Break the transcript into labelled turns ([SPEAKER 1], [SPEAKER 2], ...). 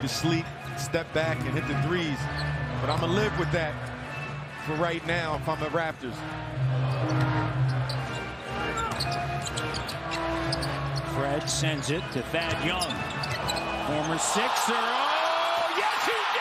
[SPEAKER 1] to sleep, step back, and hit the threes. But I'm going to live with that for right now if I'm the Raptors.
[SPEAKER 2] Fred sends it to Thad Young. Former Sixer. Oh, yes, he